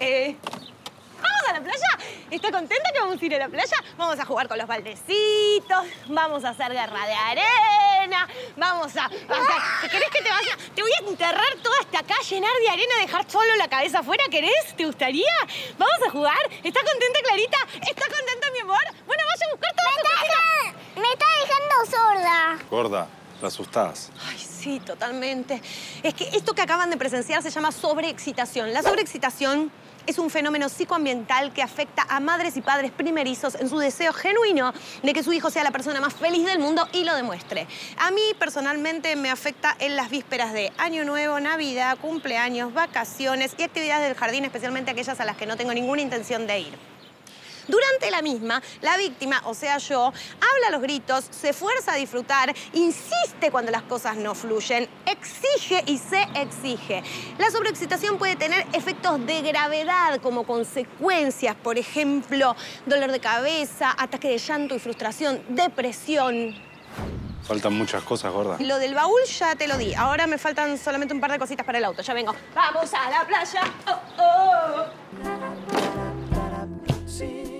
¿Vamos a la playa? ¿Está contenta que vamos a ir a la playa? Vamos a jugar con los baldecitos, vamos a hacer guerra de arena, vamos a hacer... ¿Querés que te vaya? Te voy a enterrar toda esta acá, llenar de arena, dejar solo la cabeza afuera, ¿querés? ¿Te gustaría? ¿Vamos a jugar? ¿Está contenta, Clarita? ¿Está contenta, mi amor? Bueno, vaya a buscar todas tus cositas. Me está dejando sorda. Gorda, la asustás. Ay, sí, totalmente. Es que esto que acaban de presenciar se llama sobreexcitación. La sobreexcitación es un fenómeno psicoambiental que afecta a madres y padres primerizos en su deseo genuino de que su hijo sea la persona más feliz del mundo y lo demuestre. A mí, personalmente, me afecta en las vísperas de Año Nuevo, Navidad, cumpleaños, vacaciones y actividades del jardín, especialmente aquellas a las que no tengo ninguna intención de ir. Durante la misma, la víctima, o sea yo, habla a los gritos, se esfuerza a disfrutar, insiste cuando las cosas no fluyen, exige y se exige. La sobreexcitación puede tener efectos de gravedad como consecuencias, por ejemplo, dolor de cabeza, ataque de llanto y frustración, depresión. Faltan muchas cosas, gorda. Lo del baúl ya te lo di. Ahora me faltan solamente un par de cositas para el auto. Ya vengo. ¡Vamos a la playa! ¡Oh, oh!